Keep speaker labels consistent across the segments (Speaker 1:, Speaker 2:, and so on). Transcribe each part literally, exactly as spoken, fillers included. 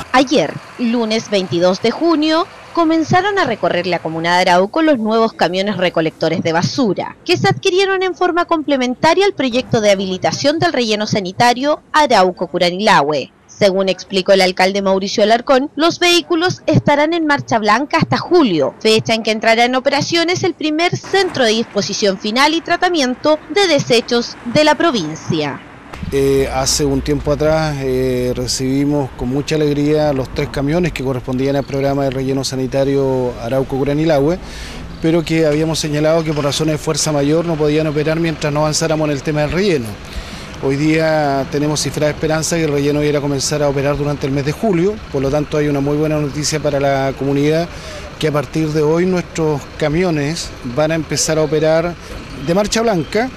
Speaker 1: Ayer, lunes veintidós de junio, comenzaron a recorrer la comuna de Arauco los nuevos camiones recolectores de basura, que se adquirieron en forma complementaria al proyecto de habilitación del relleno sanitario Arauco-Curanilahue. Según explicó el alcalde Mauricio Alarcón, los vehículos estarán en marcha blanca hasta julio, fecha en que entrará en operaciones el primer centro de disposición final y tratamiento de desechos de la provincia.
Speaker 2: Eh, hace un tiempo atrás eh, recibimos con mucha alegría los tres camiones que correspondían al programa de relleno sanitario Arauco-Curanilahue, pero que habíamos señalado que por razones de fuerza mayor no podían operar mientras no avanzáramos en el tema del relleno. Hoy día tenemos cifrada esperanza que el relleno iba a comenzar a operar durante el mes de julio, por lo tanto hay una muy buena noticia para la comunidad, que a partir de hoy nuestros camiones van a empezar a operar de marcha blanca,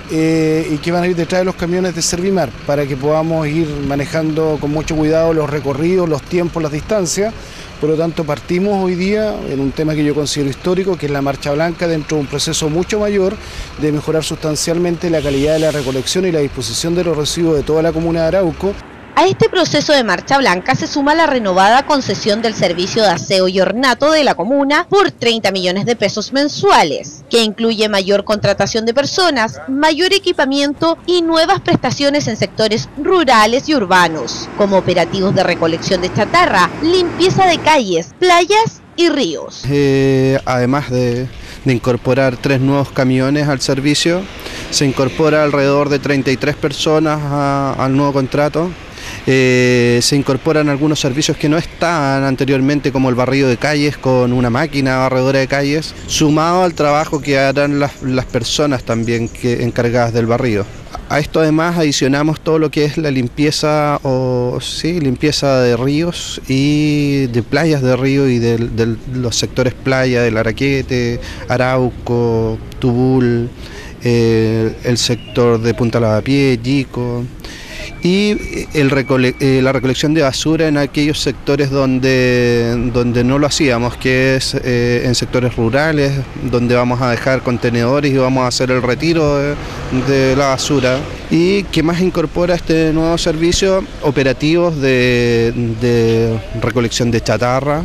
Speaker 2: Eh, y que van a ir detrás de los camiones de Servimar para que podamos ir manejando con mucho cuidado los recorridos, los tiempos, las distancias. Por lo tanto, partimos hoy día en un tema que yo considero histórico, que es la marcha blanca, dentro de un proceso mucho mayor de mejorar sustancialmente la calidad de la recolección y la disposición de los residuos de toda la comuna de Arauco.
Speaker 1: A este proceso de marcha blanca se suma la renovada concesión del servicio de aseo y ornato de la comuna por treinta millones de pesos mensuales, que incluye mayor contratación de personas, mayor equipamiento y nuevas prestaciones en sectores rurales y urbanos, como operativos de recolección de chatarra, limpieza de calles, playas y ríos.
Speaker 3: Eh, además de, de incorporar tres nuevos camiones al servicio, se incorpora alrededor de treinta y tres personas a, al nuevo contrato. Eh, se incorporan algunos servicios que no estaban anteriormente, como el barrido de calles con una máquina barredora de calles, sumado al trabajo que harán las, las personas también que, encargadas del barrido. A esto además adicionamos todo lo que es la limpieza o sí, limpieza de ríos y de playas de río y de, de los sectores playa del Araquete, Arauco, Tubul, eh, el sector de Punta Lavapié, Yico, y el recole eh, la recolección de basura en aquellos sectores donde, donde no lo hacíamos, que es eh, en sectores rurales, donde vamos a dejar contenedores y vamos a hacer el retiro de, de la basura. Y que más incorpora este nuevo servicio, operativos de, de recolección de chatarra,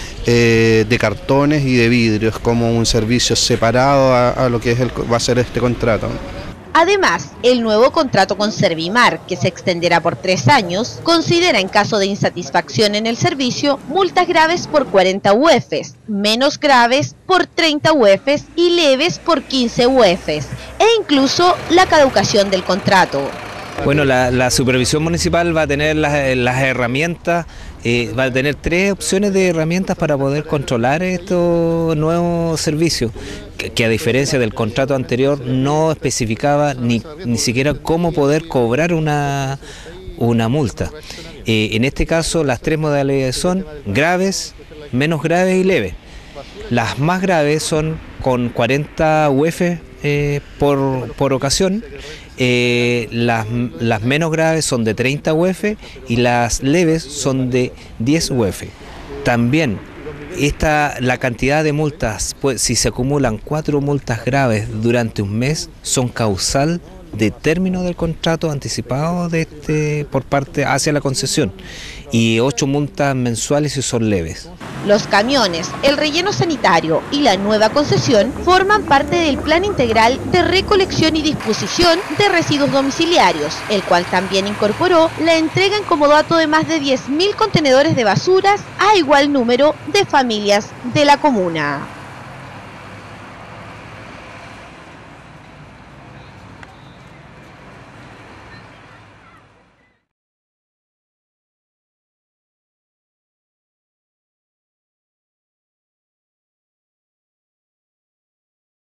Speaker 3: eh, de cartones y de vidrios, como un servicio separado a, a lo que es el, va a ser este contrato.
Speaker 1: Además, el nuevo contrato con Servimar, que se extenderá por tres años, considera en caso de insatisfacción en el servicio multas graves por cuarenta U F Es, menos graves por treinta U F Es y leves por quince U F Es, e incluso la caducación del contrato.
Speaker 4: Bueno, la, la supervisión municipal va a tener las, las herramientas, eh, va a tener tres opciones de herramientas para poder controlar estos nuevos servicios, que, que a diferencia del contrato anterior no especificaba ni, ni siquiera cómo poder cobrar una, una multa. Eh, en este caso las tres modalidades son graves, menos graves y leves. Las más graves son con cuarenta U F Es eh, por, por ocasión. Eh, las, las menos graves son de treinta U F Es y las leves son de diez U F Es. También esta, la cantidad de multas, pues, si se acumulan cuatro multas graves durante un mes, son causal de término del contrato anticipado de este, por parte hacia la concesión, y ocho multas mensuales si son leves.
Speaker 1: Los camiones, el relleno sanitario y la nueva concesión forman parte del Plan Integral de Recolección y Disposición de Residuos Domiciliarios, el cual también incorporó la entrega en comodato de más de diez mil contenedores de basuras a igual número de familias de la comuna.